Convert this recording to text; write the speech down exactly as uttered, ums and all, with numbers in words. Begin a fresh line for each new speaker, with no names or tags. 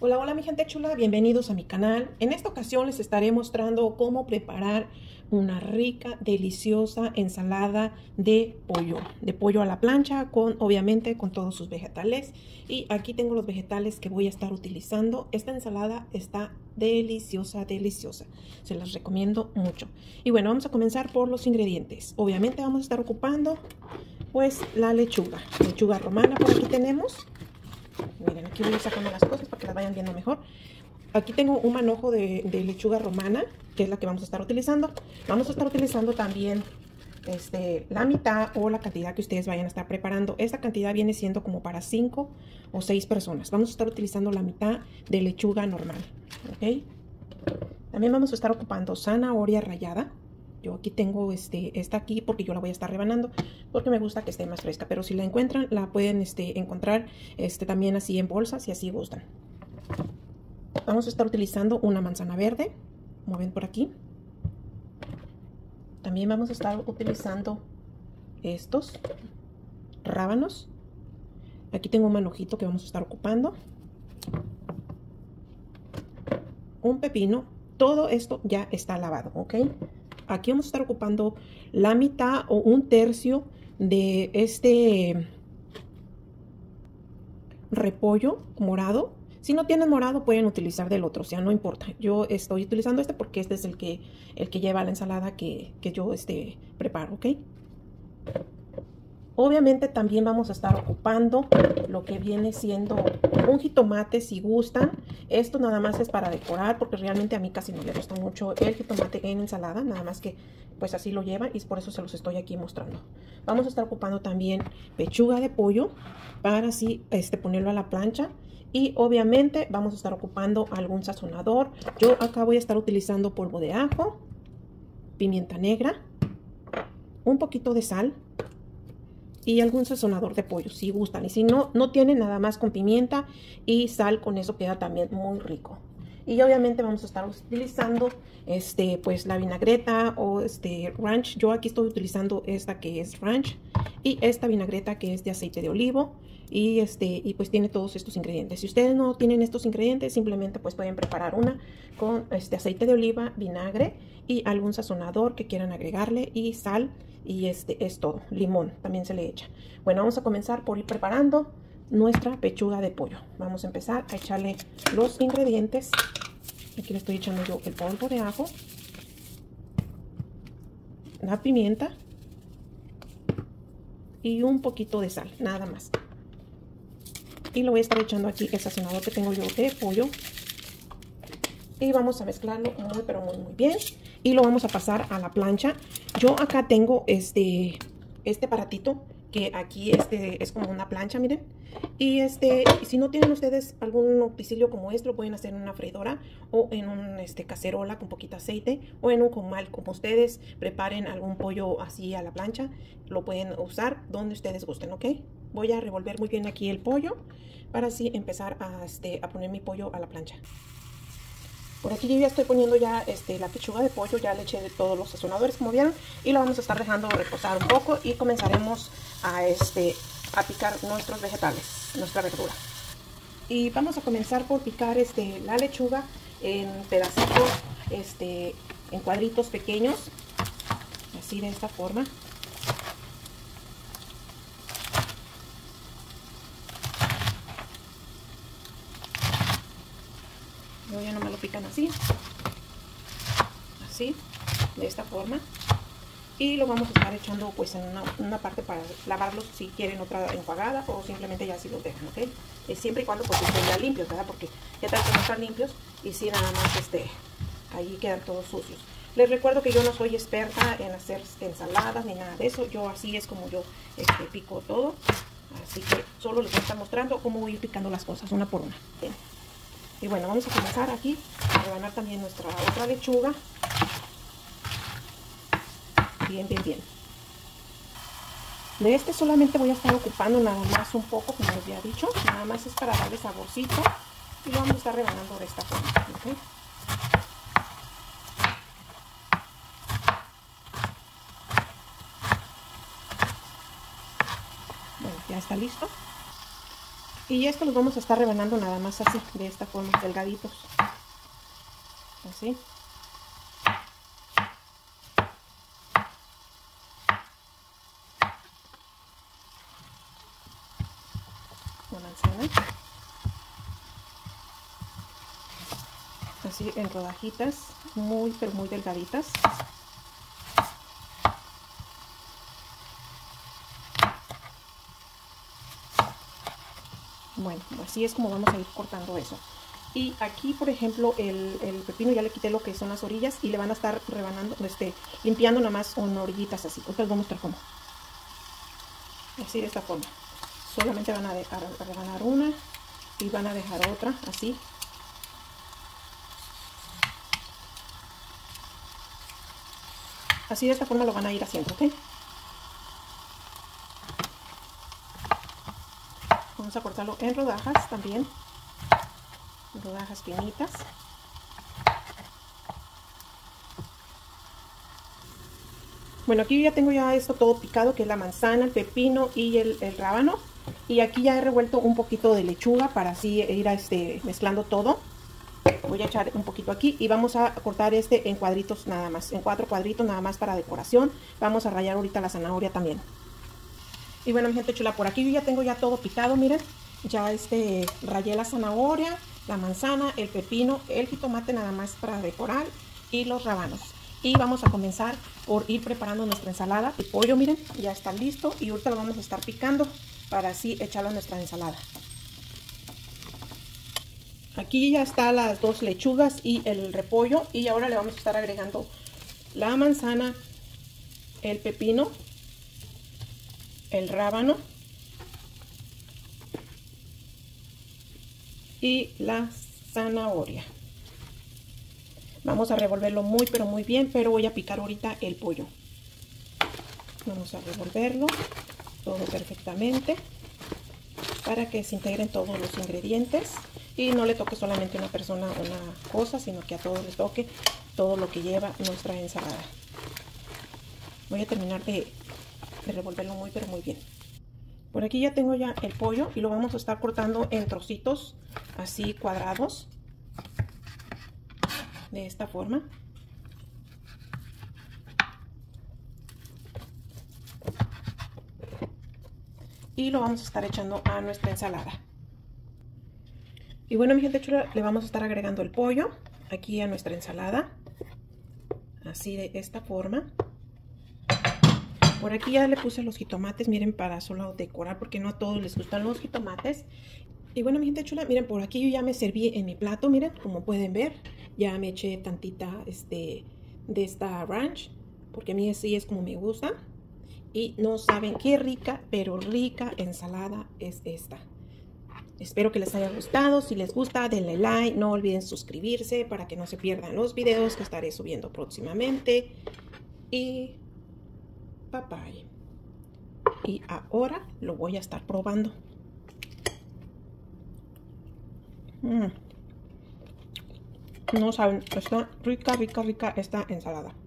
Hola, hola mi gente chula, bienvenidos a mi canal. En esta ocasión les estaré mostrando cómo preparar una rica, deliciosa ensalada de pollo. De pollo a la plancha, con obviamente con todos sus vegetales. Y aquí tengo los vegetales que voy a estar utilizando. Esta ensalada está deliciosa, deliciosa. Se las recomiendo mucho. Y bueno, vamos a comenzar por los ingredientes. Obviamente vamos a estar ocupando pues la lechuga. Lechuga romana por aquí tenemos. Miren, aquí voy sacando las cosas para que las vayan viendo mejor. Aquí tengo un manojo de, de lechuga romana, que es la que vamos a estar utilizando. Vamos a estar utilizando también este, la mitad o la cantidad que ustedes vayan a estar preparando. Esta cantidad viene siendo como para cinco o seis personas. Vamos a estar utilizando la mitad de lechuga normal, ¿ok? También vamos a estar ocupando zanahoria rallada. Yo aquí tengo este, esta aquí porque yo la voy a estar rebanando porque me gusta que esté más fresca. Pero si la encuentran, la pueden este, encontrar este, también así en bolsas si así gustan. Vamos a estar utilizando una manzana verde, como ven por aquí. También vamos a estar utilizando estos rábanos. Aquí tengo un manojito que vamos a estar ocupando. Un pepino. Todo esto ya está lavado, ¿ok? Aquí vamos a estar ocupando la mitad o un tercio de este repollo morado. Si no tienen morado pueden utilizar del otro, o sea, no importa. Yo estoy utilizando este porque este es el que, el que lleva la ensalada que, que yo este, preparo, ¿ok? Obviamente también vamos a estar ocupando lo que viene siendo un jitomate si gustan. Esto nada más es para decorar porque realmente a mí casi no le gusta mucho el jitomate en ensalada. Nada más que pues así lo lleva y por eso se los estoy aquí mostrando. Vamos a estar ocupando también pechuga de pollo para así este, ponerlo a la plancha. Y obviamente vamos a estar ocupando algún sazonador. Yo acá voy a estar utilizando polvo de ajo, pimienta negra, un poquito de sal y algún sazonador de pollo si gustan, y si no, no tienen, nada más con pimienta y sal, con eso queda también muy rico. Y obviamente vamos a estar utilizando este pues la vinagreta o este ranch. Yo aquí estoy utilizando esta que es ranch y esta vinagreta que es de aceite de olivo y este y pues tiene todos estos ingredientes. Si ustedes no tienen estos ingredientes, simplemente pues pueden preparar una con este aceite de oliva, vinagre y algún sazonador que quieran agregarle y sal. Y este es todo. Limón también se le echa. Bueno, vamos a comenzar por ir preparando nuestra pechuga de pollo. Vamos a empezar a echarle los ingredientes. Aquí le estoy echando yo el polvo de ajo, la pimienta y un poquito de sal, nada más. Y lo voy a estar echando aquí el sazonador que tengo yo de pollo. Y vamos a mezclarlo muy pero muy muy bien. Y lo vamos a pasar a la plancha. Yo acá tengo este, este aparatito que aquí este es como una plancha, miren. Y este, si no tienen ustedes algún utensilio como este, lo pueden hacer en una freidora o en un este, cacerola con poquito aceite o en un comal. Como ustedes preparen algún pollo así a la plancha, lo pueden usar donde ustedes gusten, ¿ok? Voy a revolver muy bien aquí el pollo para así empezar a, este, a poner mi pollo a la plancha. Por aquí yo ya estoy poniendo ya este, la pechuga de pollo, ya le eché de todos los sazonadores como vieron y lo vamos a estar dejando reposar un poco y comenzaremos a, este, a picar nuestros vegetales, nuestra verdura. Y vamos a comenzar por picar este, la lechuga en pedacitos, este, en cuadritos pequeños, así de esta forma. Luego ya no me lo pican así, así, de esta forma. Y lo vamos a estar echando pues en una, una parte para lavarlos si quieren otra enjuagada o simplemente ya así los dejan, ¿ok? Eh, siempre y cuando pues estén ya limpios, ¿verdad? Porque ya tal que no están limpios y si nada más este, ahí quedan todos sucios. Les recuerdo que yo no soy experta en hacer ensaladas ni nada de eso. Yo así es como yo este, pico todo. Así que solo les voy a estar mostrando cómo voy a ir picando las cosas una por una. Bien. Y bueno, vamos a comenzar aquí a rebanar también nuestra otra lechuga. Bien, bien, bien. De este solamente voy a estar ocupando nada más un poco, como les había dicho. Nada más es para darle saborcito. Y lo vamos a estar rebanando de esta forma, ¿ok? Bueno, ya está listo. Y esto los vamos a estar rebanando nada más así, de esta forma, delgaditos. Así. La manzana. Así en rodajitas, muy pero muy delgaditas. Bueno, así es como vamos a ir cortando eso. Y aquí, por ejemplo, el, el pepino ya le quité lo que son las orillas y le van a estar rebanando, este, limpiando nada más con orillitas así. Ahorita les voy a mostrar cómo. Así de esta forma. Solamente van a dejar a rebanar una y van a dejar otra así. Así de esta forma lo van a ir haciendo, ¿ok? Vamos a cortarlo en rodajas también. En rodajas finitas. Bueno, aquí ya tengo ya esto todo picado, que es la manzana, el pepino y el, el rábano. Y aquí ya he revuelto un poquito de lechuga para así ir a este, mezclando todo. Voy a echar un poquito aquí y vamos a cortar este en cuadritos nada más, en cuatro cuadritos nada más para decoración. Vamos a rallar ahorita la zanahoria también. Y bueno, mi gente chula, por aquí yo ya tengo ya todo picado, miren. Ya este, rayé la zanahoria, la manzana, el pepino, el jitomate nada más para decorar y los rábanos. Y vamos a comenzar por ir preparando nuestra ensalada de pollo, miren, ya está listo. Y ahorita lo vamos a estar picando para así echarlo a nuestra ensalada. Aquí ya están las dos lechugas y el repollo. Y ahora le vamos a estar agregando la manzana, el pepino, el rábano y la zanahoria. Vamos a revolverlo muy pero muy bien, pero voy a picar ahorita el pollo. Vamos a revolverlo todo perfectamente para que se integren todos los ingredientes y no le toque solamente a una persona una cosa, sino que a todos les toque todo lo que lleva nuestra ensalada. Voy a terminar de, de revolverlo muy pero muy bien. Por aquí ya tengo ya el pollo y lo vamos a estar cortando en trocitos así cuadrados, de esta forma. Y lo vamos a estar echando a nuestra ensalada. Y bueno, mi gente chula, le vamos a estar agregando el pollo aquí a nuestra ensalada, así de esta forma. Por aquí ya le puse los jitomates, miren, para solo decorar, porque no a todos les gustan los jitomates. Y bueno, mi gente chula, miren, por aquí yo ya me serví en mi plato, miren, como pueden ver. Ya me eché tantita este, de esta ranch, porque a mí así es como me gusta. Y no saben qué rica, pero rica ensalada es esta. Espero que les haya gustado. Si les gusta, denle like. No olviden suscribirse para que no se pierdan los videos que estaré subiendo próximamente. Y bye bye. Y ahora lo voy a estar probando. Mm. No saben, está rica, rica, rica esta ensalada.